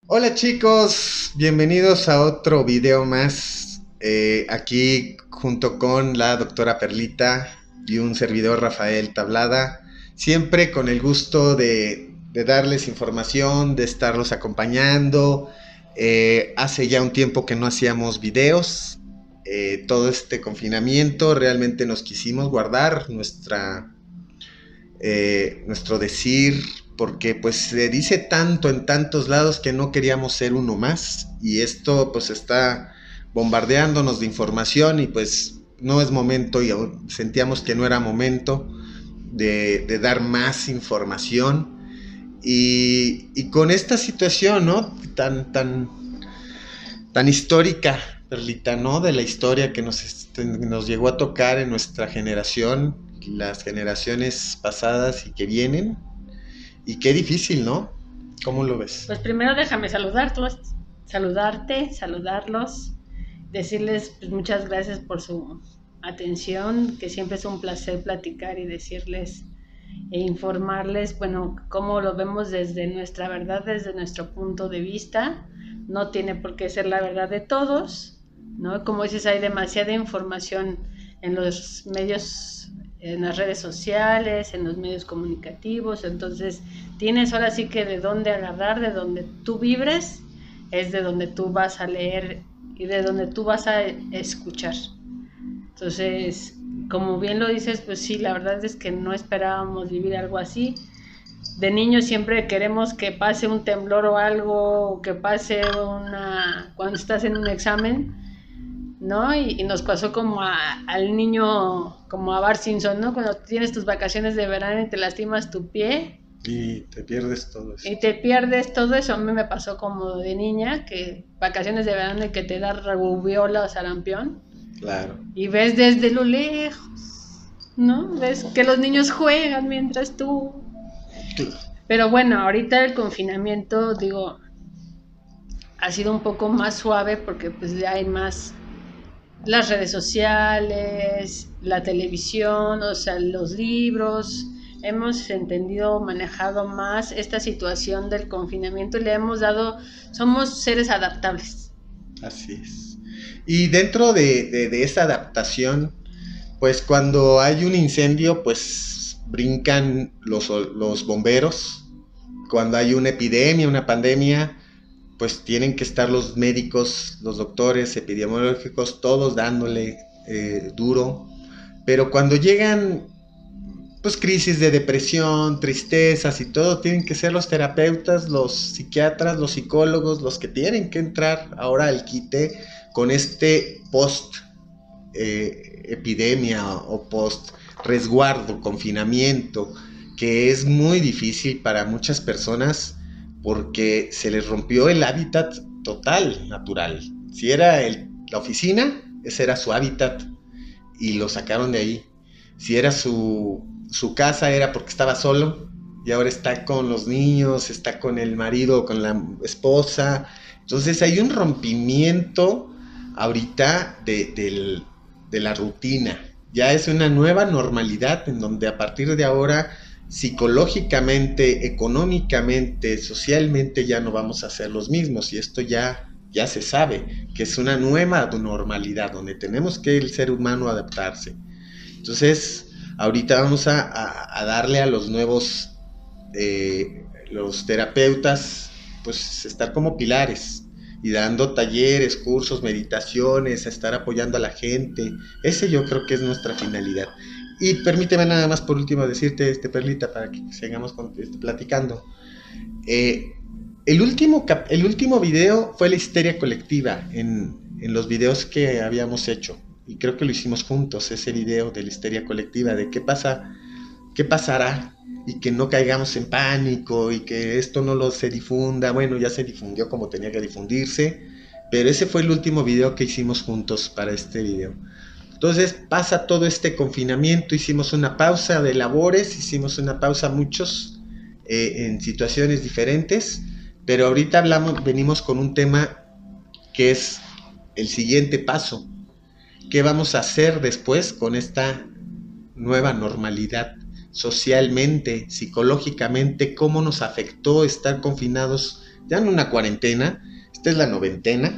Hola chicos, bienvenidos a otro video más, aquí junto con la doctora Perlita y un servidor Rafael Tablada, siempre con el gusto de darles información, de estarlos acompañando. Hace ya un tiempo que no hacíamos videos, todo este confinamiento realmente nos quisimos guardar nuestro decir, porque pues se dice tanto en tantos lados que no queríamos ser uno más, y esto pues está bombardeándonos de información y pues no es momento, y sentíamos que no era momento de dar más información, y con esta situación, ¿no? Tan histórica, Perlita, ¿no? De la historia que nos llegó a tocar en nuestra generación, las generaciones pasadas y que vienen. Y qué difícil, ¿no? ¿Cómo lo ves? Pues primero déjame saludarlos, decirles pues, muchas gracias por su atención, que siempre es un placer platicar y decirles e informarles, bueno, cómo lo vemos desde nuestra verdad, desde nuestro punto de vista. No tiene por qué ser la verdad de todos, ¿no? Como dices, hay demasiada información en los medios, en las redes sociales, en los medios comunicativos, entonces tienes ahora sí que de dónde agarrar, de donde tú vibres, es de donde tú vas a leer y de donde tú vas a escuchar. Entonces, como bien lo dices, pues sí, la verdad es que no esperábamos vivir algo así. De niños siempre queremos que pase un temblor o algo, o que pase cuando estás en un examen, ¿no? Y nos pasó como al niño, como a Bart Simpson, ¿no? Cuando tienes tus vacaciones de verano y te lastimas tu pie Y te pierdes todo eso. y te pierdes todo eso. A mí me pasó como de niña, que vacaciones de verano y que te da rubiola o sarampión Claro. y ves desde lo lejos, ¿no? Ves que los niños juegan mientras tú. Pero bueno, ahorita el confinamiento, digo, ha sido un poco más suave porque pues ya hay más las redes sociales, la televisión, o sea, los libros. Hemos entendido, manejado más esta situación del confinamiento y le hemos dado, somos seres adaptables. Así es. Y dentro de esa adaptación, pues cuando hay un incendio, pues brincan los bomberos. Cuando hay una epidemia, una pandemia, pues tienen que estar los médicos, los doctores epidemiológicos, todos dándole duro. Pero cuando llegan pues crisis de depresión, tristezas y todo, tienen que ser los terapeutas, los psiquiatras, los psicólogos, los que tienen que entrar ahora al quite con este post epidemia o post resguardo, confinamiento, que es muy difícil para muchas personas porque se les rompió el hábitat total, natural. Si era la oficina, ese era su hábitat y lo sacaron de ahí. Si era su casa, era porque estaba solo y ahora está con los niños, está con el marido, con la esposa. Entonces hay un rompimiento ahorita de la rutina. Ya es una nueva normalidad en donde a partir de ahora psicológicamente, económicamente, socialmente ya no vamos a ser los mismos, y esto ya se sabe que es una nueva normalidad donde tenemos que el ser humano adaptarse. Entonces, ahorita vamos a darle a los nuevos, los terapeutas, pues estar como pilares y dando talleres, cursos, meditaciones, a estar apoyando a la gente. Ese yo creo que es nuestra finalidad. Y permíteme nada más por último decirte, Perlita, para que sigamos platicando. Eh, el último video fue la histeria colectiva en los videos que habíamos hecho. Y creo que lo hicimos juntos, ese video de la histeria colectiva, de qué pasará, y que no caigamos en pánico y que esto no se difunda. Bueno, ya se difundió como tenía que difundirse, pero ese fue el último video que hicimos juntos para este video. Entonces pasa todo este confinamiento, hicimos una pausa de labores, hicimos una pausa muchos en situaciones diferentes, pero ahorita venimos con un tema que es el siguiente paso. ¿Qué vamos a hacer después con esta nueva normalidad? socialmente, psicológicamente, cómo nos afectó estar confinados ya en una cuarentena, esta es la noventena,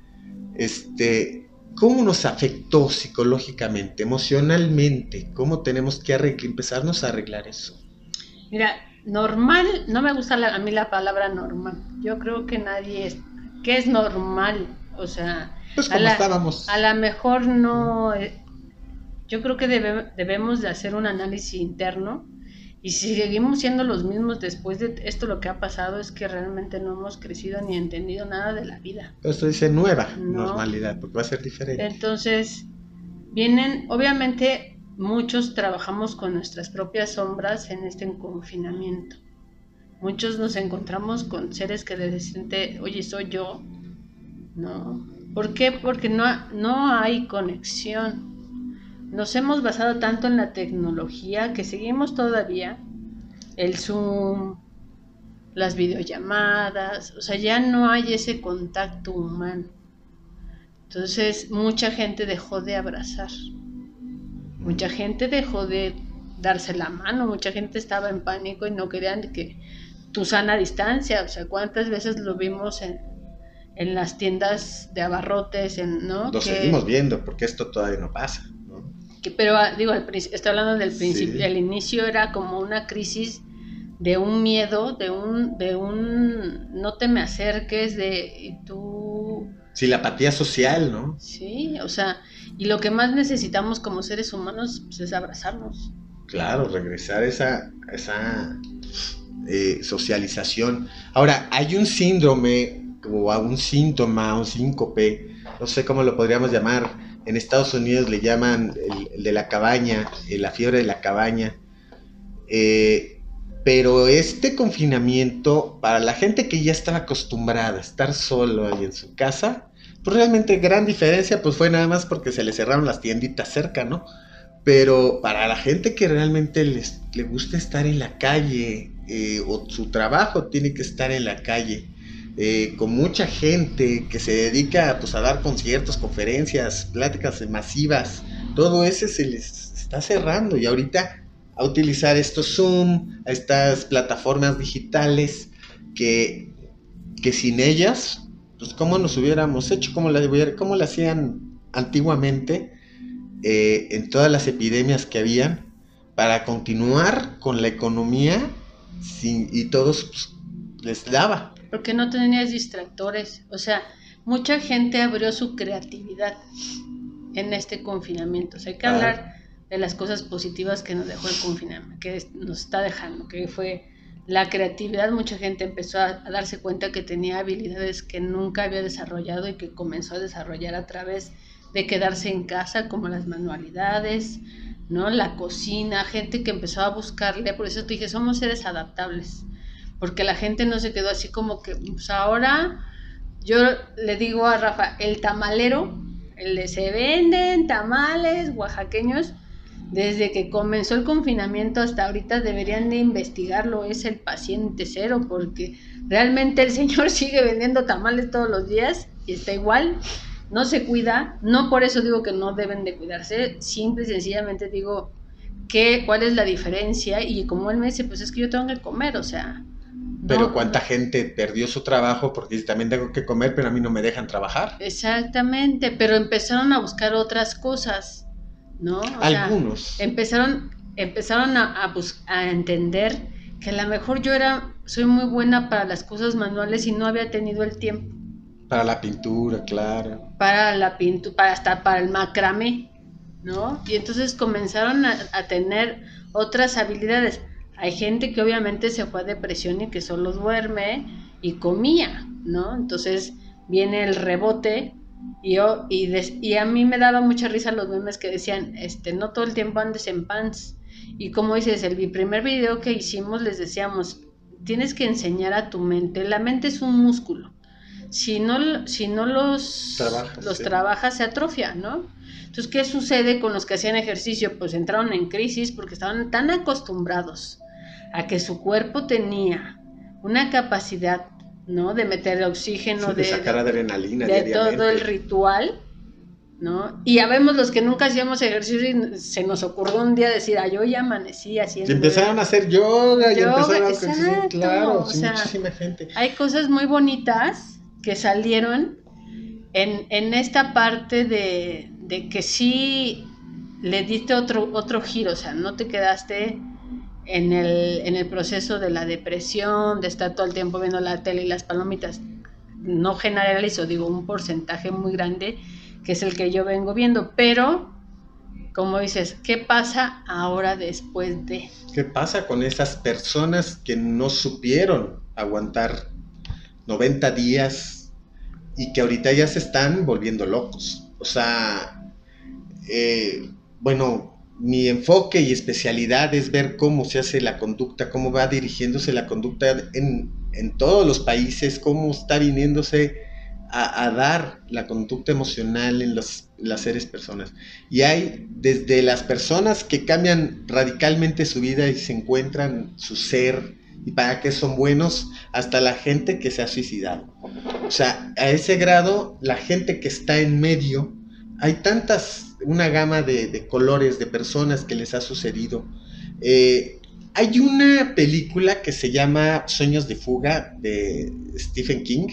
cómo nos afectó psicológicamente, emocionalmente, cómo tenemos que empezarnos a arreglar eso. Mira, normal, no me gusta a mí la palabra normal. Yo creo que ¿qué es normal? O sea, pues como estábamos. A lo mejor no, yo creo que debemos de hacer un análisis interno, y si seguimos siendo los mismos después de esto, lo que ha pasado es que realmente no hemos crecido ni entendido nada de la vida. Pero esto dice nueva normalidad, porque va a ser diferente. Entonces, obviamente muchos trabajamos con nuestras propias sombras en este confinamiento. Muchos nos encontramos con seres que les dicen, oye, soy yo, ¿no? ¿Por qué? Porque no hay conexión. Nos hemos basado tanto en la tecnología que seguimos todavía el Zoom, las videollamadas, o sea, ya no hay ese contacto humano. Entonces, mucha gente dejó de abrazar, mucha gente dejó de darse la mano, mucha gente estaba en pánico y no querían que tu sana distancia, o sea, ¿cuántas veces lo vimos en las tiendas de abarrotes, ¿no? Lo seguimos viendo, porque esto todavía no pasa. Pero digo, estoy hablando del principio, sí. El inicio era como una crisis de un miedo, de un no te me acerques, y tú... Sí, la apatía social, ¿no? Sí, o sea, y lo que más necesitamos como seres humanos pues, es abrazarnos. Claro, regresar esa socialización. Ahora, hay un síndrome, o un síntoma, un síncope, no sé cómo lo podríamos llamar. En Estados Unidos le llaman el de la cabaña, la fiebre de la cabaña. Pero este confinamiento, para la gente que ya estaba acostumbrada a estar solo ahí en su casa, pues realmente gran diferencia pues fue nada más porque se le cerraron las tienditas cerca, ¿no? Pero para la gente que realmente le gusta estar en la calle, o su trabajo tiene que estar en la calle, con mucha gente que se dedica pues, a dar conciertos, conferencias, pláticas masivas, todo eso se les está cerrando, y ahorita a utilizar estos Zoom, a estas plataformas digitales que sin ellas, pues cómo nos hubiéramos hecho, cómo la hacían antiguamente, en todas las epidemias que habían, para continuar con la economía, y todos pues, les daba. Porque no tenías distractores, o sea, mucha gente abrió su creatividad en este confinamiento. O sea, hay que hablar de las cosas positivas que nos dejó el confinamiento, que nos está dejando, que fue la creatividad. Mucha gente empezó a darse cuenta que tenía habilidades que nunca había desarrollado y que comenzó a desarrollar a través de quedarse en casa, como las manualidades, ¿no? La cocina, gente que empezó a buscarle. Por eso te dije, somos seres adaptables, porque la gente no se quedó así como que, pues ahora, yo le digo a Rafa, el tamalero, se venden tamales oaxaqueños, desde que comenzó el confinamiento hasta ahorita deberían de investigarlo, es el paciente cero, porque realmente el señor sigue vendiendo tamales todos los días y está igual, no se cuida. No por eso digo que no deben de cuidarse, simple y sencillamente digo cuál es la diferencia, y como él me dice, pues es que yo tengo que comer, o sea... Pero cuánta gente perdió su trabajo porque también tengo que comer, pero a mí no me dejan trabajar. Exactamente, pero empezaron a buscar otras cosas, ¿no? Algunos. Sea, empezaron a entender que a lo mejor soy muy buena para las cosas manuales y no había tenido el tiempo. Para la pintura, claro. Para la pintura, hasta para el macramé, ¿no? Y entonces comenzaron a tener otras habilidades. Hay gente que obviamente se fue a depresión y que solo duerme y comía, ¿no? Entonces viene el rebote, y a mí me daba mucha risa los memes que decían, no todo el tiempo andes en pants. Y como dices, el primer video que hicimos les decíamos, tienes que enseñar a tu mente, la mente es un músculo. Si no los trabajas, se atrofia, ¿no? Entonces, ¿qué sucede con los que hacían ejercicio? Pues entraron en crisis porque estaban tan acostumbrados a que su cuerpo tenía una capacidad, ¿no? De meter oxígeno, de sacar adrenalina de todo el ritual, ¿no? Y ya vemos los que nunca hacíamos ejercicio y se nos ocurrió un día decir, yo ya amanecí haciendo. Y empezaron a hacer yoga, y empezaron a exacto, claro, o sí, sea, muchísima gente. Hay cosas muy bonitas que salieron en esta parte de que sí le diste otro giro, o sea, no te quedaste en el proceso de la depresión, de estar todo el tiempo viendo la tele y las palomitas. No generalizo, digo, un porcentaje muy grande que es el que yo vengo viendo, pero como dices, ¿qué pasa ahora después de? ¿Qué pasa con esas personas que no supieron aguantar 90 días y que ahorita ya se están volviendo locos? O sea, bueno, mi enfoque y especialidad es ver cómo se hace la conducta, cómo va dirigiéndose la conducta en todos los países, cómo está viniéndose a dar la conducta emocional en las seres personas. Y hay desde las personas que cambian radicalmente su vida y se encuentran su ser y para qué son buenos, hasta la gente que se ha suicidado. O sea, a ese grado, la gente que está en medio, hay una gama de colores, de personas que les ha sucedido. Hay una película que se llama Sueños de fuga, de Stephen King.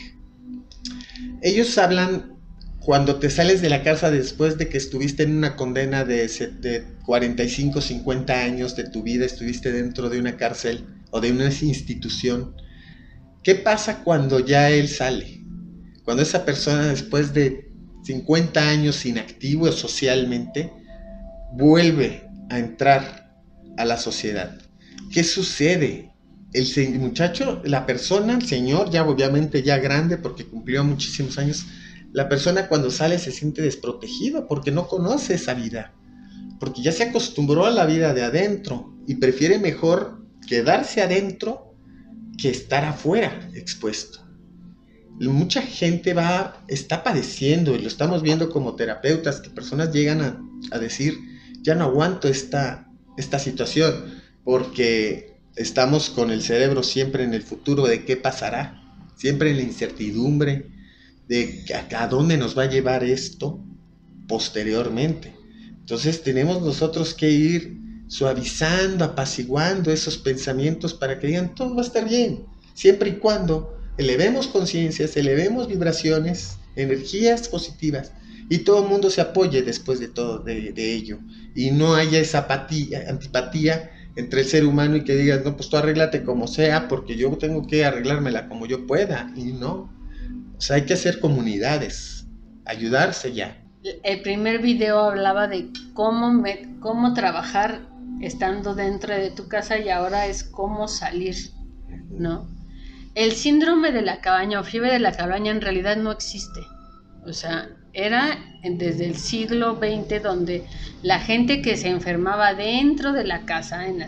Ellos hablan cuando te sales de la cárcel después de que estuviste en una condena de 45, 50 años de tu vida, estuviste dentro de una cárcel o de una institución. ¿Qué pasa cuando ya él sale? Cuando esa persona, después de 50 años inactivo socialmente, vuelve a entrar a la sociedad. ¿Qué sucede? El muchacho, la persona, el señor, ya obviamente ya grande porque cumplió muchísimos años, la persona cuando sale se siente desprotegido porque no conoce esa vida, porque ya se acostumbró a la vida de adentro y prefiere mejor quedarse adentro que estar afuera expuesto. Mucha gente está padeciendo, y lo estamos viendo como terapeutas, que personas llegan a decir, ya no aguanto esta situación, porque estamos con el cerebro siempre en el futuro de qué pasará, siempre en la incertidumbre de a dónde nos va a llevar esto posteriormente. Entonces tenemos nosotros que ir suavizando, apaciguando esos pensamientos para que digan, todo va a estar bien, siempre y cuando elevemos conciencias, elevemos vibraciones, energías positivas, y todo el mundo se apoye después de todo de ello, y no haya esa antipatía entre el ser humano y que digas, no, pues tú arréglate como sea, porque yo tengo que arreglármela como yo pueda, y no. O sea, hay que hacer comunidades, ayudarse ya. El primer video hablaba de cómo trabajar estando dentro de tu casa, y ahora es cómo salir, ¿no? El síndrome de la cabaña o fiebre de la cabaña en realidad no existe. O sea, era desde el siglo XX donde la gente que se enfermaba dentro de la casa, en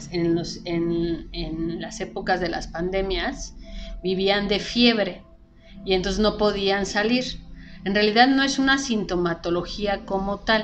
las épocas de las pandemias, vivían de fiebre y entonces no podían salir. En realidad no es una sintomatología como tal.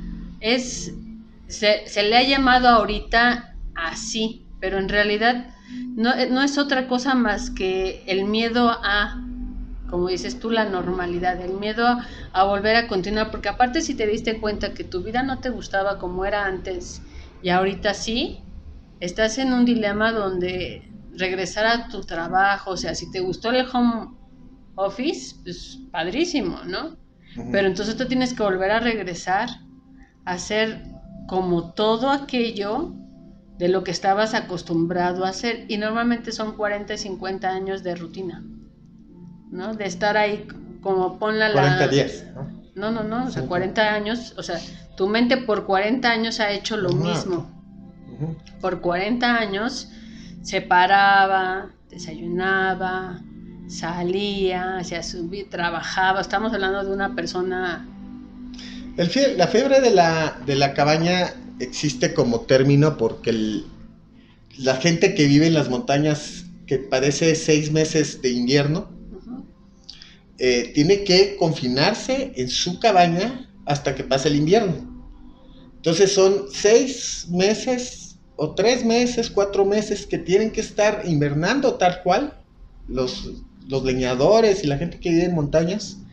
Se le ha llamado ahorita así, pero en realidad no es otra cosa más que el miedo a, como dices tú, la normalidad, el miedo a volver a continuar, porque aparte si te diste cuenta que tu vida no te gustaba como era antes y ahorita sí, estás en un dilema donde regresar a tu trabajo, o sea, si te gustó el home office, pues padrísimo, ¿no? Uh-huh. Pero entonces tú tienes que volver a regresar a hacer como todo aquello de lo que estabas acostumbrado a hacer, y normalmente son 40 y 50 años de rutina, ¿no? De estar ahí como 40 días, ¿no? No, o sea, 40 años, o sea, tu mente por 40 años ha hecho lo mismo. Uh-huh. Por 40 años se paraba, desayunaba, salía, hacía trabajaba. Estamos hablando de una persona. La fiebre de la cabaña existe como término porque la gente que vive en las montañas, que padece 6 meses de invierno, uh-huh, tiene que confinarse en su cabaña hasta que pase el invierno. Entonces son 6 meses o 3 meses, 4 meses que tienen que estar invernando tal cual los leñadores y la gente que vive en montañas,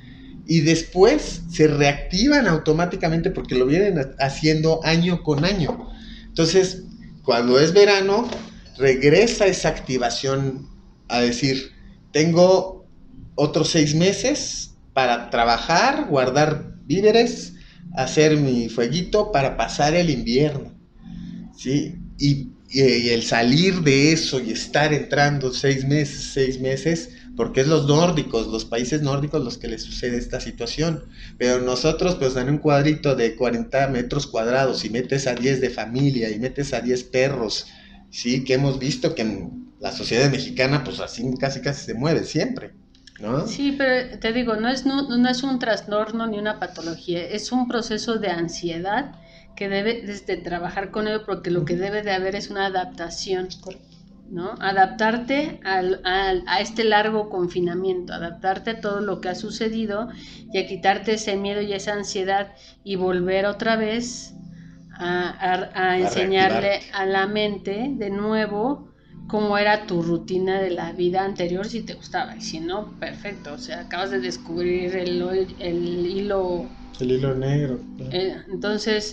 y después se reactivan automáticamente porque lo vienen haciendo año con año. Entonces, cuando es verano, regresa esa activación a decir, tengo otros 6 meses para trabajar, guardar víveres, hacer mi fueguito para pasar el invierno, ¿sí? Y el salir de eso y estar entrando 6 meses, porque es los países nórdicos los que les sucede esta situación, pero nosotros pues dan un cuadrito de 40 metros cuadrados y metes a 10 de familia y metes a 10 perros, sí, que hemos visto que en la sociedad mexicana pues así casi se mueve siempre, ¿no? Sí, pero te digo, no es un trastorno ni una patología, es un proceso de ansiedad que debe trabajar con ello, porque lo que debe de haber es una adaptación, ¿no? Adaptarte a este largo confinamiento, adaptarte a todo lo que ha sucedido y a quitarte ese miedo y esa ansiedad y volver otra vez a enseñarle a la mente de nuevo cómo era tu rutina de la vida anterior, si te gustaba, y si no, perfecto, o sea, acabas de descubrir el hilo negro. Entonces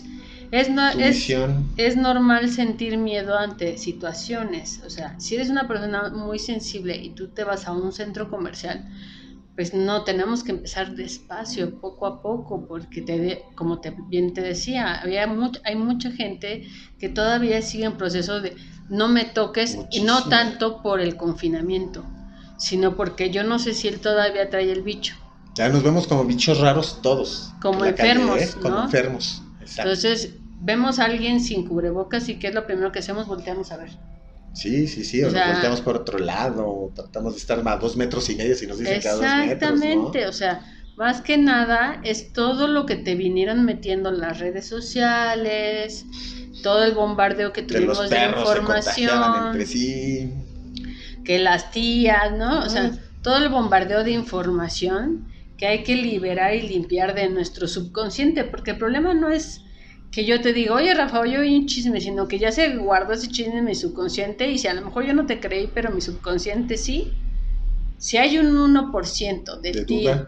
es normal sentir miedo ante situaciones. O sea, si eres una persona muy sensible y tú te vas a un centro comercial, pues no, tenemos que empezar despacio, poco a poco, porque como bien te decía, hay mucha gente que todavía sigue en proceso de no me toques. Muchísimo. Y no tanto por el confinamiento, sino porque yo no sé si él todavía trae el bicho. Ya nos vemos como bichos raros todos. Como enfermos, calle, ¿no? Como enfermos, exacto. Entonces, vemos a alguien sin cubrebocas y ¿qué es lo primero que hacemos? Volteamos a ver. Sí, o nos volteamos por otro lado, o tratamos de estar a 2 metros y medio si nos dicen que a 2 metros, exactamente, ¿no? O sea, más que nada es todo lo que te vinieron metiendo en las redes sociales, todo el bombardeo que tuvimos de información, entre sí, que las tías, ¿no? O sea, todo el bombardeo de información que hay que liberar y limpiar de nuestro subconsciente, porque el problema no es que yo te digo, oye Rafa, oye un chisme, sino que ya se guardó ese chisme en mi subconsciente, y si a lo mejor yo no te creí, pero mi subconsciente sí. Si hay un 1% de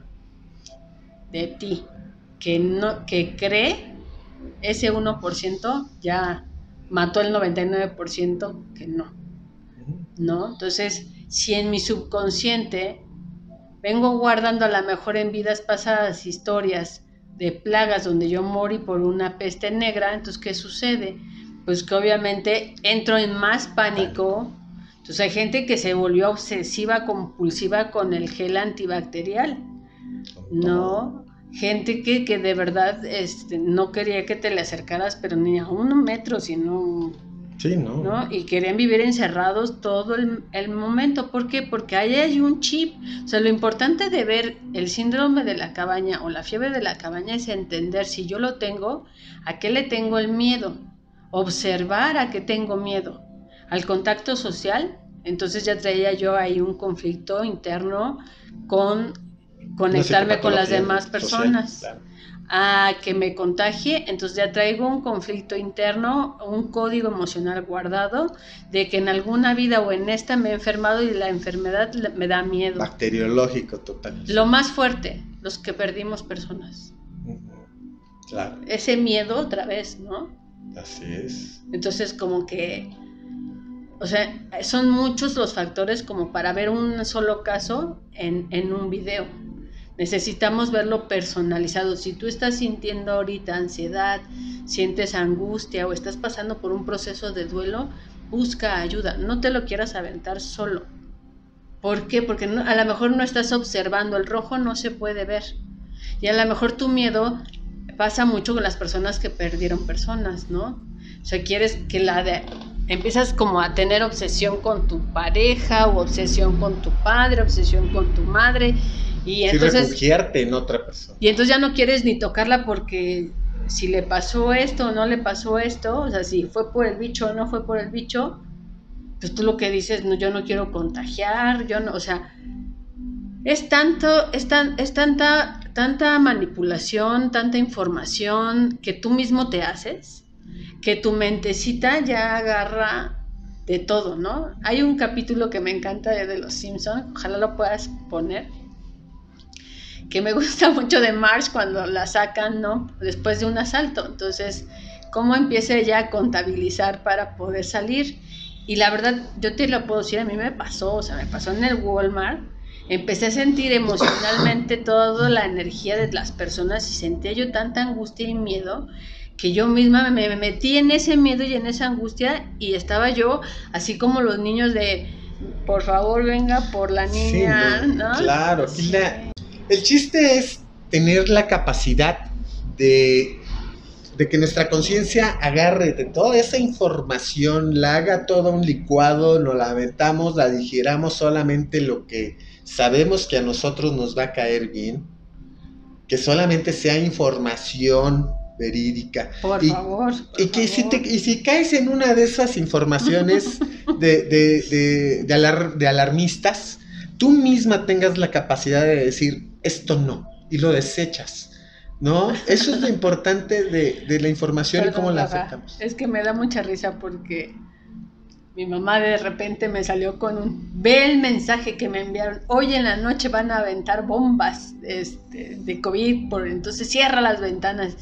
ti que cree, ese 1% ya mató el 99% que no. ¿No? Entonces, si en mi subconsciente vengo guardando a lo mejor en vidas pasadas historias de plagas donde yo morí por una peste negra, entonces ¿qué sucede? Pues que obviamente entro en más pánico. Entonces hay gente que se volvió obsesiva, compulsiva con el gel antibacterial, ¿no? Gente que de verdad no quería que te le acercaras, pero ni a 1 metro, sino... Sí, ¿no? Y querían vivir encerrados todo el momento. ¿Por qué? Porque ahí hay un chip. O sea, lo importante de ver el síndrome de la cabaña o la fiebre de la cabaña es entender si yo lo tengo, a qué le tengo el miedo. Observar a qué tengo miedo. Al contacto social. Entonces ya traía yo ahí un conflicto interno con conectarme con las demás personas. Social, claro. A que me contagie, entonces ya traigo un conflicto interno, un código emocional guardado de que en alguna vida o en esta me he enfermado y la enfermedad me da miedo. Bacteriológico total. Lo más fuerte, los que perdimos personas. Claro. Ese miedo otra vez, ¿no? Así es. Entonces como que, o sea, son muchos los factores como para ver un solo caso en un video. Necesitamos verlo personalizado. Si tú estás sintiendo ahorita ansiedad, sientes angustia o estás pasando por un proceso de duelo, busca ayuda. No te lo quieras aventar solo. ¿Por qué? Porque a lo mejor no estás observando. El rojo no se puede ver. Y a lo mejor tu miedo pasa mucho con las personas que perdieron personas, ¿no? O sea, quieres que empiezas como a tener obsesión con tu pareja, o obsesión con tu padre, obsesión con tu madre. Y entonces, refugiarte en otra persona. Y entonces ya no quieres ni tocarla porque si le pasó esto o no le pasó esto, o sea, si fue por el bicho o no fue por el bicho, pues tú lo que dices, no, yo no quiero contagiar, yo no, o sea, es tanta manipulación, tanta información que tú mismo te haces, que tu mentecita ya agarra de todo, ¿no? Hay un capítulo que me encanta de Los Simpson, ojalá lo puedas poner, que me gusta mucho de Marge cuando la sacan, ¿no? Después de un asalto. Entonces, cómo empieza ella a contabilizar para poder salir. Y la verdad, yo te lo puedo decir, a mí me pasó, o sea, me pasó en el Walmart. Empecé a sentir emocionalmente toda la energía de las personas y sentía yo tanta angustia y miedo que yo misma me metí en ese miedo y en esa angustia y estaba yo así como los niños de por favor venga por la niña, sí, ¿no? Claro, Sí. El chiste es tener la capacidad de que nuestra conciencia agarre de toda esa información, la haga todo un licuado, nos la aventamos, la digiramos solamente lo que sabemos que a nosotros nos va a caer bien, que solamente sea información verídica. Por favor. Y que si caes en una de esas informaciones de alarmistas, tú misma tengas la capacidad de decir esto no, y lo desechas. ¿No? Eso es lo importante de la información. Perdón, y cómo la aceptamos. Es que me da mucha risa porque mi mamá de repente me salió con ve el mensaje que me enviaron, hoy en la noche van a aventar bombas de COVID, entonces cierra las ventanas.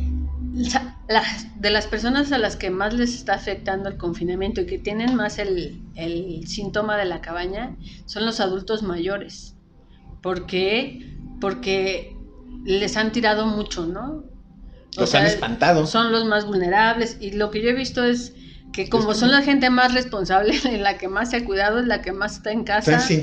De las personas a las que más les está afectando el confinamiento y que tienen más el síntoma de la cabaña son los adultos mayores. ¿Por qué? Porque les han tirado mucho, ¿no? Los han espantado. Son los más vulnerables y lo que yo he visto es que como son la gente más responsable, la que más se ha cuidado, es la que más está en casa. Está en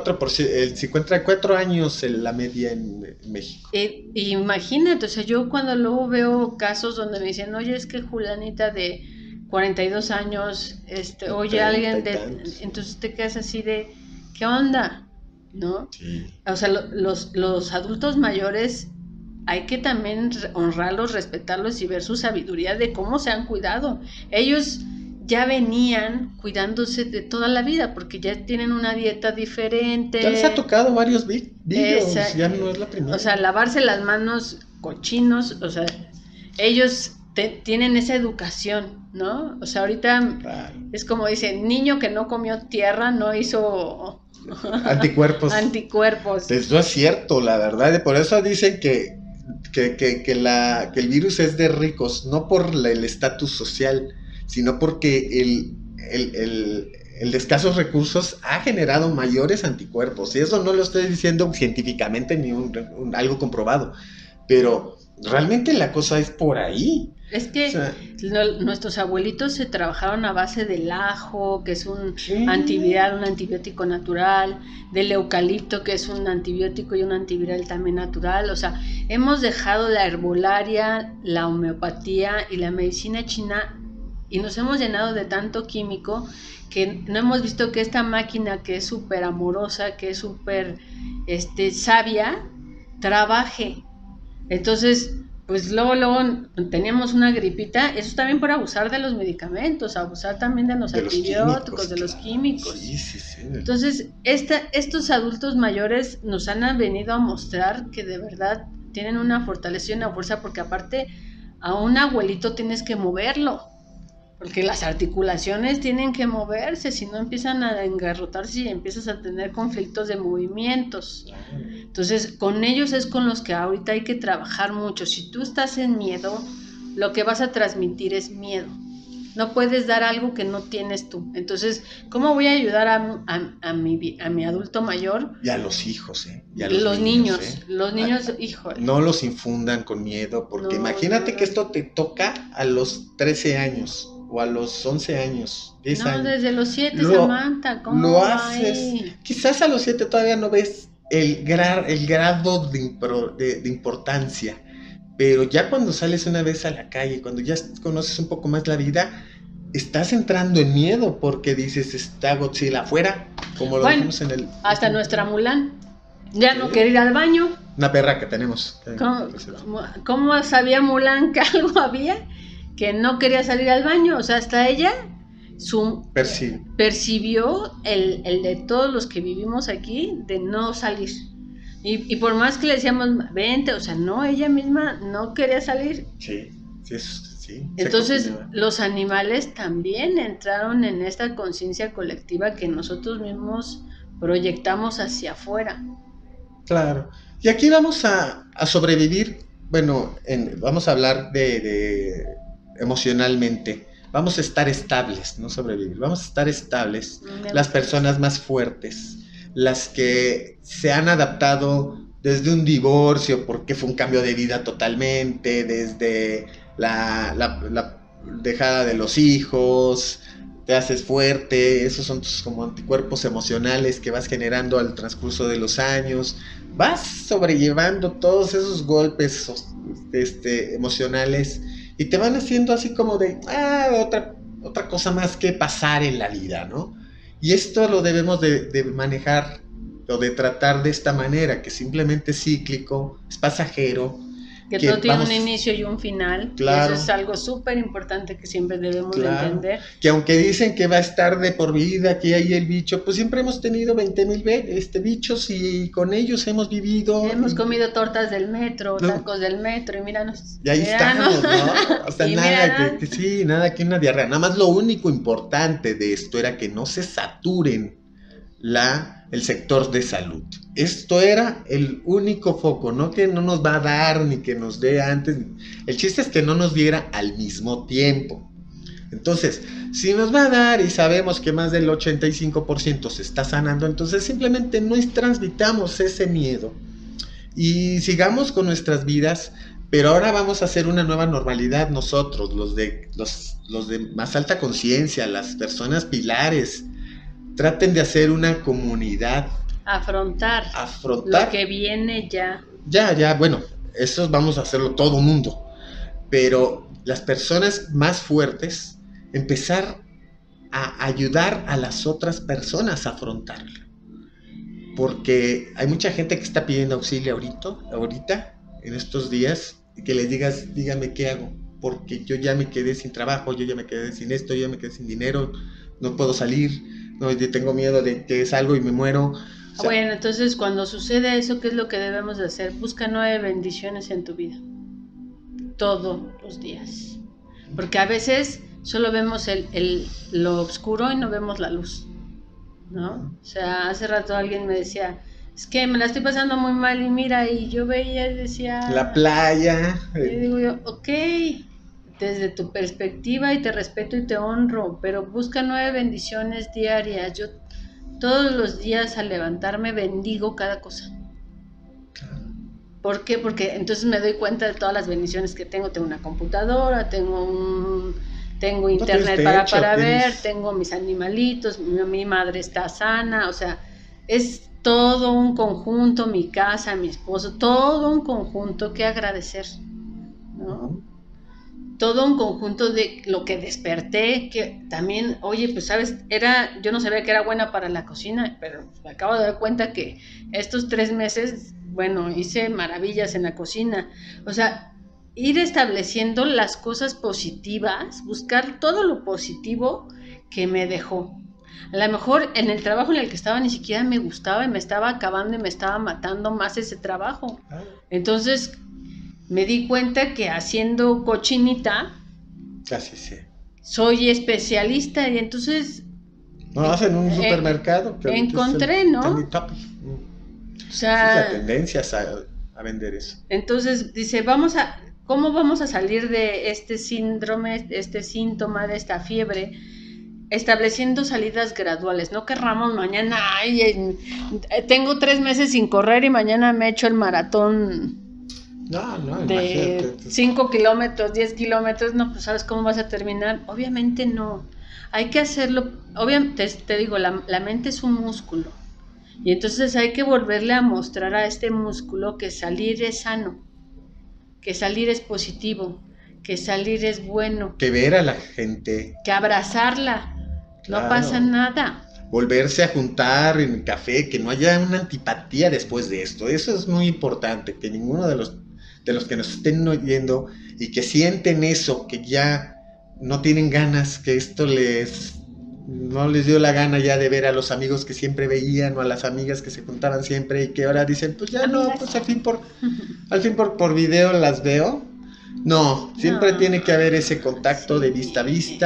54 años la media en México. Imagínate, o sea, yo cuando luego veo casos donde me dicen, oye, es que Julanita de 42 años, oye, alguien de... Entonces te quedas así de, ¿qué onda? ¿No? Sí. O sea, los adultos mayores hay que también honrarlos, respetarlos y ver su sabiduría de cómo se han cuidado. Ellos ya venían cuidándose de toda la vida porque ya tienen una dieta diferente. Ya les ha tocado varios videos, ya no es la primera. O sea, lavarse las manos cochinos, o sea, ellos tienen esa educación, ¿no? O sea, ahorita es como dicen, niño que no comió tierra no hizo... Anticuerpos. Eso es cierto, la verdad. Por eso dicen que el virus es de ricos, no por el estatus social, sino porque el de escasos recursos ha generado mayores anticuerpos. Y eso no lo estoy diciendo científicamente ni algo comprobado. Pero realmente la cosa es por ahí. Es que nuestros abuelitos se trabajaron a base del ajo, que es un antiviral, un antibiótico natural, del eucalipto, que es un antibiótico y un antiviral también natural. O sea, hemos dejado la herbolaria, la homeopatía y la medicina china y nos hemos llenado de tanto químico que no hemos visto que esta máquina que es súper amorosa, que es súper sabia, trabaje. Entonces... pues luego teníamos una gripita, eso también por abusar de los medicamentos, abusar también de los antibióticos, de los químicos. Sí. Entonces, estos adultos mayores nos han venido a mostrar que de verdad tienen una fortaleza y una fuerza, porque aparte a un abuelito tienes que moverlo, porque las articulaciones tienen que moverse, si no empiezan a engarrotarse y empiezas a tener conflictos de movimientos. Entonces, con ellos es con los que ahorita hay que trabajar mucho. Si tú estás en miedo, lo que vas a transmitir es miedo. No puedes dar algo que no tienes tú. Entonces, ¿cómo voy a ayudar a mi adulto mayor? Y a los hijos, Y a los niños. Los niños, hijo. No los infundan con miedo, porque imagínate que esto te toca a los 13 años. O a los 11 años, 10 años. No, desde los 7, Samantha, ¿cómo lo haces? Quizás a los 7 todavía no ves el grado de importancia, pero ya cuando sales una vez a la calle, cuando ya conoces un poco más la vida, estás entrando en miedo, porque dices, está Godzilla afuera, como lo dijimos en el... Hasta nuestra Mulan, ya no quiere ir al baño. Una perra que tenemos. ¿Cómo sabía Mulan que algo había? Que no quería salir al baño, o sea, hasta ella percibió el de todos los que vivimos aquí de no salir. Y por más que le decíamos, vente, o sea, no, ella misma no quería salir. Sí. Entonces, los animales también entraron en esta conciencia colectiva que nosotros mismos proyectamos hacia afuera. Claro. Y aquí vamos a sobrevivir, bueno, vamos a hablar de emocionalmente. Vamos a estar estables, no sobrevivir, vamos a estar estables. Las personas más fuertes, las que se han adaptado desde un divorcio, porque fue un cambio de vida totalmente, desde la dejada de los hijos, te haces fuerte, esos son tus como anticuerpos emocionales que vas generando al transcurso de los años, vas sobrellevando todos esos golpes emocionales y te van haciendo así como de, otra cosa más que pasar en la vida, ¿no? Y esto lo debemos de manejar o de tratar de esta manera, que simplemente es cíclico, es pasajero. Que todo tiene un inicio y un final. Claro. Eso es algo súper importante que siempre debemos de entender. Que aunque dicen que va a estar de por vida, que hay el bicho, pues siempre hemos tenido 20,000 bichos y con ellos hemos vivido. Hemos comido tortas del metro, tacos del metro y míranos. Y ahí estamos, ¿no? O sea, nada que una diarrea. Nada más lo único importante de esto era que no se saturen el sector de salud. Esto era el único foco, no que no nos va a dar ni que nos dé antes. El chiste es que no nos diera al mismo tiempo. Entonces, si nos va a dar y sabemos que más del 85% se está sanando, entonces simplemente no transmitamos ese miedo y sigamos con nuestras vidas. Pero ahora vamos a hacer una nueva normalidad nosotros, los de más alta conciencia, las personas pilares. Traten de hacer una comunidad. Afrontar lo que viene ya. Ya, bueno, eso vamos a hacerlo todo mundo. Pero las personas más fuertes, empezar a ayudar a las otras personas a afrontarlo. Porque hay mucha gente que está pidiendo auxilio ahorita, en estos días, y que les digas, dígame qué hago. Porque yo ya me quedé sin trabajo, yo ya me quedé sin esto, yo ya me quedé sin dinero, no puedo salir. No, yo tengo miedo de que salgo y me muero. O sea, bueno, entonces cuando sucede eso, ¿qué es lo que debemos de hacer? Busca 9 bendiciones en tu vida. Todos los días. Porque a veces solo vemos lo oscuro y no vemos la luz, ¿no? O sea, hace rato alguien me decía, es que me la estoy pasando muy mal y mira, y yo veía y decía... La playa. Y digo yo, ok... desde tu perspectiva y te respeto y te honro, pero busca 9 bendiciones diarias. Yo todos los días al levantarme bendigo cada cosa. ¿Por qué? Porque entonces me doy cuenta de todas las bendiciones que tengo. Tengo una computadora, tengo internet para ver, tengo mis animalitos, mi madre está sana, o sea, es todo un conjunto, mi casa, mi esposo, todo un conjunto que agradecer, ¿no? Todo un conjunto de lo que desperté, que también, oye, pues sabes, yo no sabía que era buena para la cocina, pero me acabo de dar cuenta que estos 3 meses, bueno, hice maravillas en la cocina. O sea, ir estableciendo las cosas positivas, buscar todo lo positivo que me dejó. A lo mejor en el trabajo en el que estaba ni siquiera me gustaba y me estaba acabando y me estaba matando más ese trabajo. Entonces... me di cuenta que haciendo cochinita soy especialista y entonces en un supermercado que encontré, ¿no? O sea, la tendencia es a vender eso. Entonces dice, ¿cómo vamos a salir de este síndrome, de este síntoma, de esta fiebre? Estableciendo salidas graduales, no querramos mañana, tengo 3 meses sin correr y mañana me echo el maratón. No, de 5 kilómetros, 10 kilómetros, no, pues ¿sabes cómo vas a terminar? Obviamente no, hay que hacerlo, obviamente te digo, la mente es un músculo, y entonces hay que volverle a mostrar a este músculo que salir es sano, que salir es positivo, que salir es bueno. Que ver a la gente. Que abrazarla, claro. No pasa nada. Volverse a juntar en café, que no haya una antipatía después de esto, eso es muy importante, que ninguno de los que nos estén oyendo y que sienten eso, que ya no tienen ganas, que esto no les dio la gana ya de ver a los amigos que siempre veían o a las amigas que se juntaban siempre y que ahora dicen, pues ya no, pues al fin por video las veo. No, siempre tiene que haber ese contacto de vista a vista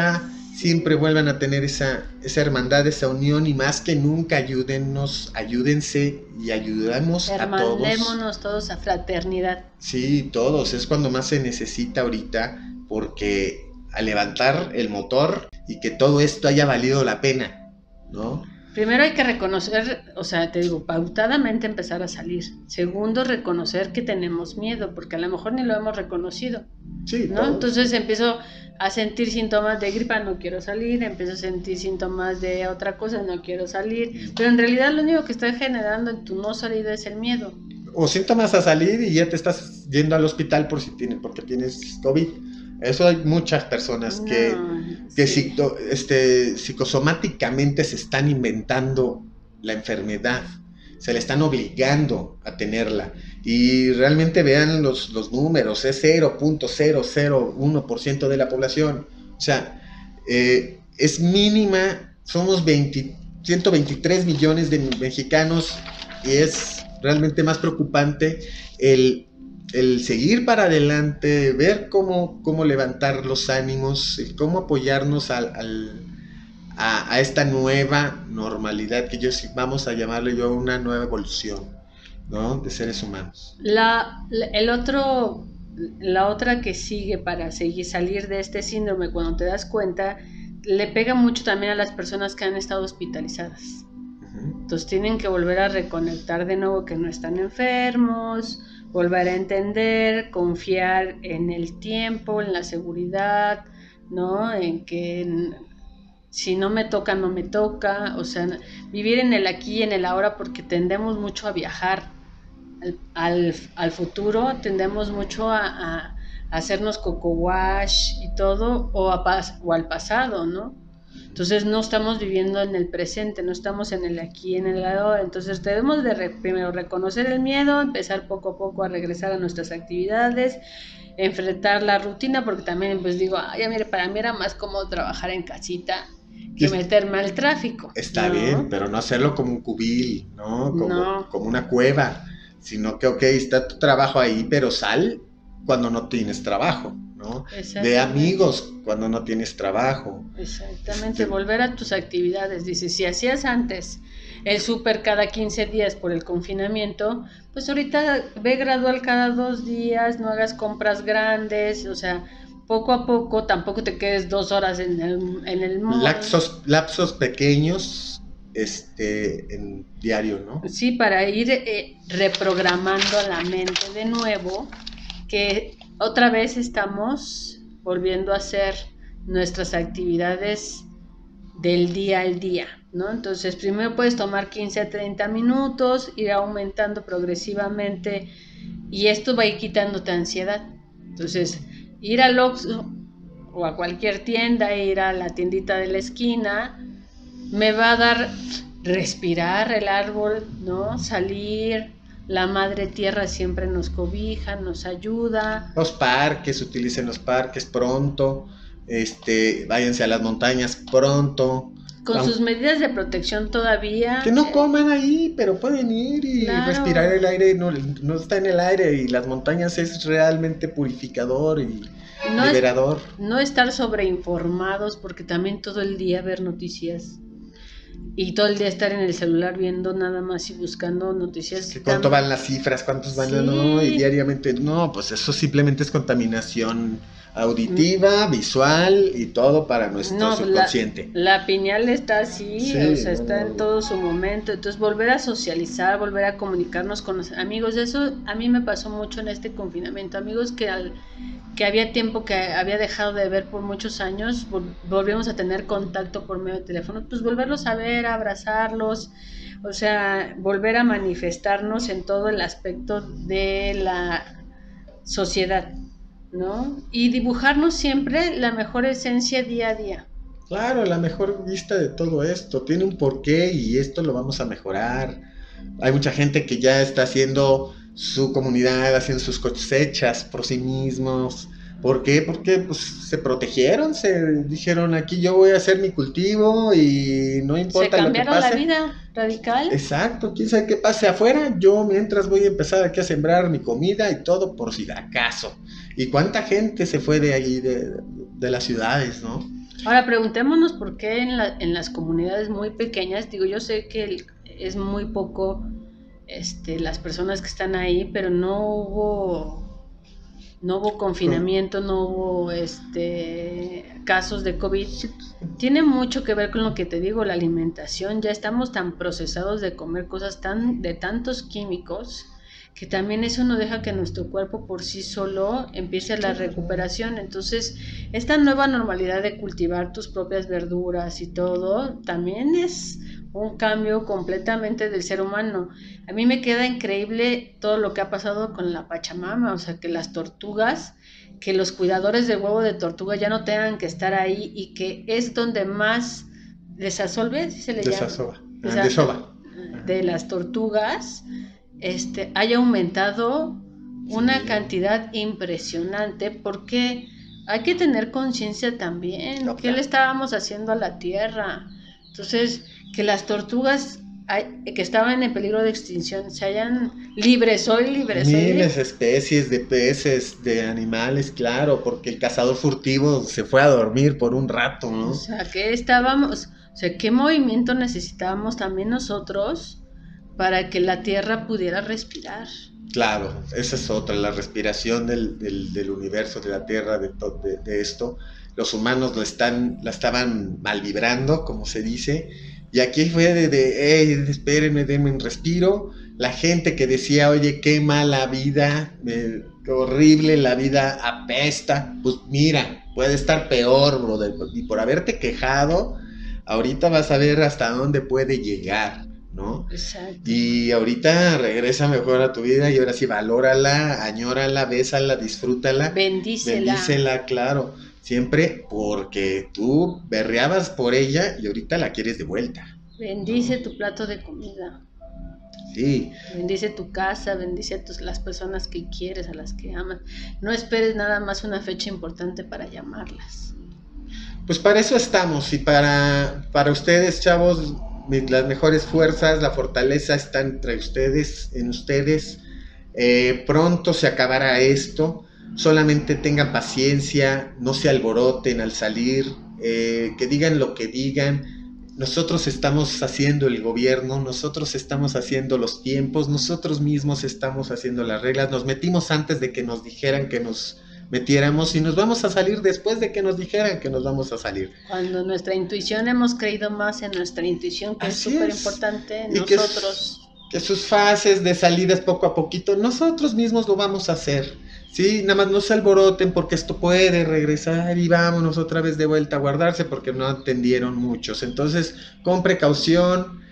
siempre vuelvan a tener esa hermandad, esa unión, y más que nunca ayúdense y ayudamos a todos. Hermanémonos todos a fraternidad. Sí, todos, es cuando más se necesita ahorita, porque al levantar el motor y que todo esto haya valido la pena, ¿no? Primero hay que reconocer, o sea, te digo, pautadamente empezar a salir. Segundo, reconocer que tenemos miedo, porque a lo mejor ni lo hemos reconocido, sí, ¿no? Entonces empiezo a sentir síntomas de gripa, no quiero salir, empiezo a sentir síntomas de otra cosa, no quiero salir, pero en realidad lo único que está generando en tu no salida es el miedo. O síntomas a salir y ya te estás yendo al hospital porque tienes COVID. Eso hay muchas personas que psicosomáticamente se están inventando la enfermedad, se le están obligando a tenerla, y realmente vean los números, es 0.001% de la población, o sea, es mínima, somos 123 millones de mexicanos, y es realmente más preocupante el seguir para adelante, ver cómo levantar los ánimos, cómo apoyarnos a esta nueva normalidad, que vamos a llamarle una nueva evolución, ¿no? De seres humanos. La otra que sigue para salir de este síndrome, cuando te das cuenta, le pega mucho también a las personas que han estado hospitalizadas. Entonces tienen que volver a reconectar de nuevo que no están enfermos, volver a entender, confiar en el tiempo, en la seguridad, ¿no? En que si no me toca, no me toca, o sea, vivir en el aquí y en el ahora, porque tendemos mucho a viajar al futuro, tendemos mucho a hacernos coco wash y todo, o al pasado, ¿no? Entonces no estamos viviendo en el presente, no estamos en el aquí, en el ahora. Entonces debemos de primero reconocer el miedo, empezar poco a poco a regresar a nuestras actividades, enfrentar la rutina, porque también pues digo, ya mire, para mí era más cómodo trabajar en casita que meterme al tráfico. Está bien, pero no hacerlo como un cubil, ¿no? Como una cueva, sino que, ok, está tu trabajo ahí, pero sal cuando no tienes trabajo, ¿no? De amigos cuando no tienes trabajo. Exactamente, volver a tus actividades. Dices, si hacías antes el súper cada 15 días por el confinamiento, pues ahorita ve gradual cada 2 días, no hagas compras grandes, o sea, poco a poco, tampoco te quedes 2 horas en el mall. Lapsos pequeños, en diario, ¿no? Sí, para ir reprogramando a la mente de nuevo, que otra vez estamos volviendo a hacer nuestras actividades del día al día, ¿no? Entonces, primero puedes tomar 15 a 30 minutos, ir aumentando progresivamente, y esto va a ir quitándote ansiedad. Entonces, ir al Oxxo o a cualquier tienda, ir a la tiendita de la esquina, me va a dar respirar el árbol, ¿no? Salir. La madre tierra siempre nos cobija, nos ayuda. Los parques, utilicen los parques pronto, váyanse a las montañas pronto. Con sus medidas de protección todavía. Que no coman ahí, pero pueden ir y respirar el aire, no está en el aire, y las montañas es realmente purificador y liberador. No estar sobreinformados, porque también todo el día ver noticias. Y todo el día estar en el celular viendo nada más y buscando noticias. ¿Cuánto van las cifras? ¿Cuántos van? Sí. No, y diariamente. No, pues eso simplemente es contaminación auditiva, visual y todo para nuestro subconsciente. La pineal está así, o sea, está en todo su momento. Entonces, volver a socializar, volver a comunicarnos con los amigos. Eso a mí me pasó mucho en este confinamiento. Amigos que había tiempo que había dejado de ver por muchos años, volvimos a tener contacto por medio de teléfono, pues volverlos a ver, a abrazarlos, o sea, volver a manifestarnos en todo el aspecto de la sociedad, ¿no? Y dibujarnos siempre la mejor esencia día a día. Claro, la mejor vista de todo esto, tiene un porqué y esto lo vamos a mejorar. Hay mucha gente que ya está haciendo su comunidad, haciendo sus cosechas por sí mismos. ¿Por qué? Porque pues se protegieron, se dijeron, aquí yo voy a hacer mi cultivo y no importa lo que pase. Se cambiaron la vida radical. Exacto, quién sabe qué pase afuera, yo mientras voy a empezar aquí a sembrar mi comida y todo por si acaso. ¿Y cuánta gente se fue de ahí, de las ciudades, no? Ahora preguntémonos por qué en las comunidades muy pequeñas, digo, yo sé que es muy poco las personas que están ahí, pero no hubo confinamiento, no hubo casos de COVID. Tiene mucho que ver con lo que te digo, la alimentación. Ya estamos tan procesados de comer cosas de tantos químicos, que también eso no deja que nuestro cuerpo por sí solo empiece la recuperación. Entonces, esta nueva normalidad de cultivar tus propias verduras y todo, también es un cambio completamente del ser humano. A mí me queda increíble todo lo que ha pasado con la Pachamama, o sea, que las tortugas, que los cuidadores del huevo de tortuga ya no tengan que estar ahí, y que es donde más desasolve, ¿sí se le llama? Desova. De las tortugas, haya aumentado una cantidad impresionante, porque hay que tener conciencia también, No, ¿qué claro. le estábamos haciendo a la tierra? Entonces, que las tortugas que estaban en peligro de extinción se hayan libres hoy. Miles de especies de peces, de animales, claro, porque el cazador furtivo se fue a dormir por un rato, ¿no? O sea, ¿qué movimiento necesitábamos también nosotros para que la tierra pudiera respirar? Claro, esa es otra, la respiración del universo, de la Tierra, de esto. Los humanos la estaban mal vibrando, como se dice, y aquí fue hey, espérenme, denme un respiro. La gente que decía, oye, qué mala vida, qué horrible, la vida apesta, pues mira, puede estar peor, brother, y por haberte quejado, ahorita vas a ver hasta dónde puede llegar, ¿no? Exacto. Y ahorita regresa mejor a tu vida y ahora sí, valórala, añórala, bésala, disfrútala. Bendícela, claro. Siempre porque tú berreabas por ella y ahorita la quieres de vuelta. Bendice tu plato de comida. Sí. Bendice tu casa, bendice a las personas que quieres, a las que amas. No esperes nada más una fecha importante para llamarlas. Pues para eso estamos, y para ustedes, chavos, las mejores fuerzas, la fortaleza está entre ustedes, en ustedes. Pronto se acabará esto. Solamente tengan paciencia, no se alboroten al salir, que digan lo que digan. Nosotros estamos haciendo el gobierno, nosotros estamos haciendo los tiempos, nosotros mismos estamos haciendo las reglas. Nos metimos antes de que nos dijeran que nos metiéramos, y nos vamos a salir después de que nos dijeran que nos vamos a salir. Cuando nuestra intuición, hemos creído más en nuestra intuición, que Así es súper importante, y nosotros. Que sus fases de salidas poco a poquito, nosotros mismos lo vamos a hacer. Sí, nada más no se alboroten, porque esto puede regresar y vámonos otra vez de vuelta a guardarse, porque no entendieron muchos. Entonces, con precaución,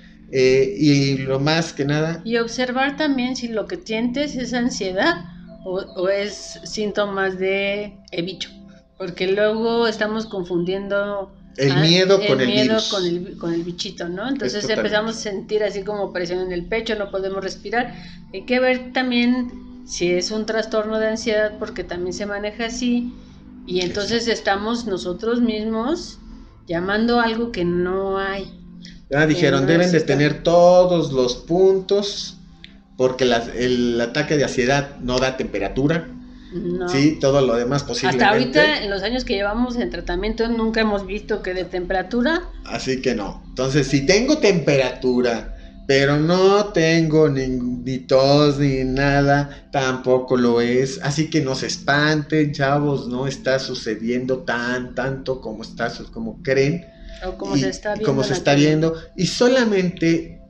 y lo más que nada. Y observar también si lo que sientes es ansiedad o es síntomas de bicho, porque luego estamos confundiendo el miedo con el miedo virus. con el bichito, ¿no? Entonces empezamos a sentir así como presión en el pecho, no podemos respirar. Hay que ver también si es un trastorno de ansiedad, porque también se maneja así, y entonces estamos nosotros mismos llamando algo que no hay. Ya dijeron, deben de tener todos los puntos, porque el ataque de ansiedad no da temperatura. No. Sí, todo lo demás posiblemente. Hasta ahorita, en los años que llevamos en tratamiento, nunca hemos visto que de temperatura. Así que no. Entonces, si tengo temperatura, pero no tengo ni tos ni nada, tampoco lo es. Así que no se espanten, chavos, no está sucediendo tanto como creen. O como se está viendo. Como se está viendo. Y solamente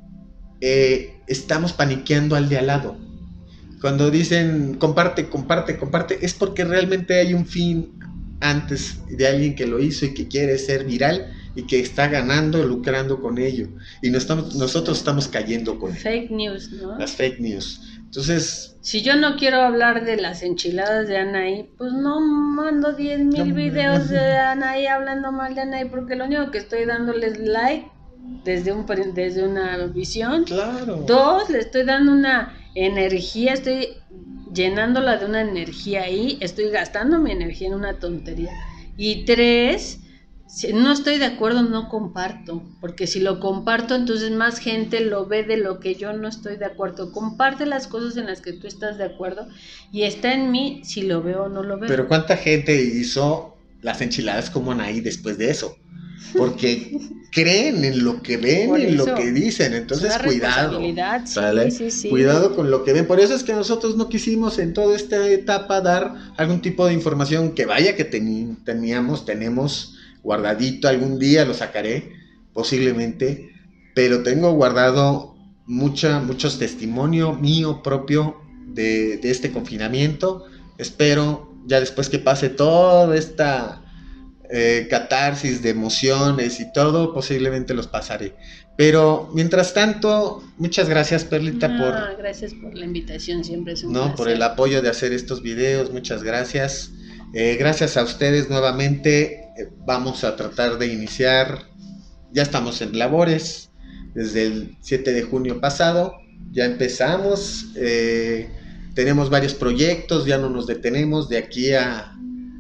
estamos paniqueando al de al lado. Cuando dicen comparte, es porque realmente hay un fin antes de alguien que lo hizo y que quiere ser viral y que está ganando, lucrando con ello. Y nosotros estamos cayendo con fake news, ¿no? Las fake news. Entonces, si yo no quiero hablar de las enchiladas de Anaí, pues no mando 10,000 videos de Anaí hablando mal de Anaí, porque lo único que estoy dándoles like desde una visión. Claro. 2, le estoy dando una energía, estoy llenándola de una energía ahí, estoy gastando mi energía en una tontería. Y 3, si no estoy de acuerdo, no comparto, porque si lo comparto, entonces más gente lo ve de lo que yo no estoy de acuerdo. Comparte las cosas en las que tú estás de acuerdo, y está en mí si lo veo o no lo veo. Pero ¿cuánta gente hizo las enchiladas coman ahí después de eso. Porque creen en lo que ven, Por en lo eso, que dicen. Entonces, es una cuidado. responsabilidad, sí, ¿Sale? sí. Cuidado con lo que ven. Por eso es que nosotros no quisimos en toda esta etapa dar algún tipo de información que vaya que tenemos guardadito. Algún día lo sacaré, posiblemente. Pero tengo guardado muchos testimonios mío propio de este confinamiento. Espero ya después que pase toda esta catarsis de emociones y todo, posiblemente los pasaré. Pero mientras tanto, muchas gracias, Perlita, gracias por la invitación, siempre es un ¿no? placer. Por el apoyo de hacer estos videos, muchas gracias. Gracias a ustedes nuevamente. Vamos a tratar de iniciar, ya estamos en labores, desde el 7 de junio pasado, ya empezamos, tenemos varios proyectos, ya no nos detenemos de aquí a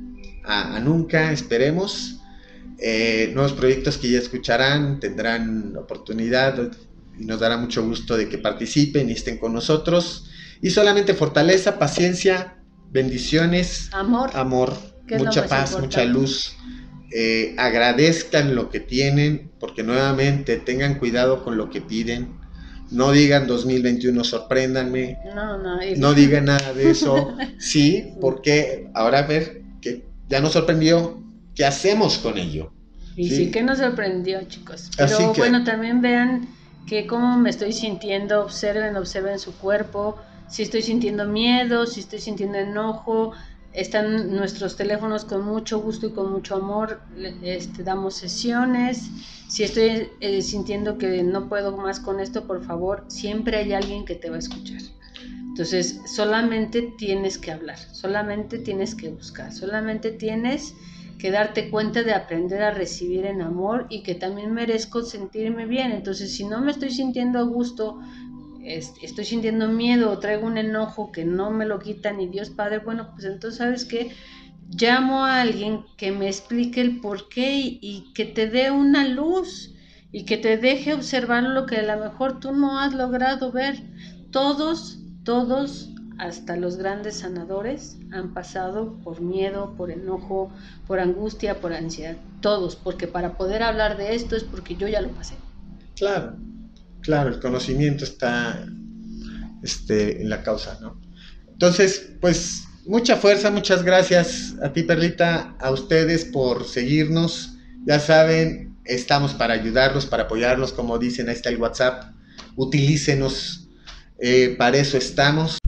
nunca, esperemos. Nuevos proyectos que ya escucharán, tendrán oportunidad y nos dará mucho gusto de que participen y estén con nosotros. Y solamente fortaleza, paciencia, bendiciones, amor, mucha paz, importante, mucha luz. Agradezcan lo que tienen, porque nuevamente tengan cuidado con lo que piden. No digan 2021 sorpréndanme, no digan nada de eso. Sí, porque ahora a ver que ya nos sorprendió, ¿qué hacemos con ello? Y sí que nos sorprendió, chicos. Pero bueno, también vean que cómo me estoy sintiendo, observen su cuerpo, si estoy sintiendo miedo, si estoy sintiendo enojo. Están nuestros teléfonos con mucho gusto y con mucho amor, damos sesiones. Si estoy sintiendo que no puedo más con esto, por favor, siempre hay alguien que te va a escuchar. Entonces, solamente tienes que hablar, solamente tienes que buscar, solamente tienes que darte cuenta de aprender a recibir en amor y que también merezco sentirme bien. Entonces, si no me estoy sintiendo a gusto, estoy sintiendo miedo o traigo un enojo que no me lo quita ni Dios Padre, bueno, pues entonces, ¿sabes qué? Llamo a alguien que me explique el por qué y que te dé una luz y que te deje observar lo que a lo mejor tú no has logrado ver. Todos, hasta los grandes sanadores, han pasado por miedo, por enojo, por angustia, por ansiedad. Todos, porque para poder hablar de esto es porque yo ya lo pasé. Claro, el conocimiento está en la causa, ¿no? Entonces, pues, mucha fuerza, muchas gracias a ti, Perlita, a ustedes por seguirnos. Ya saben, estamos para ayudarlos, para apoyarlos, como dicen, ahí está el WhatsApp. Utilícenos, para eso estamos.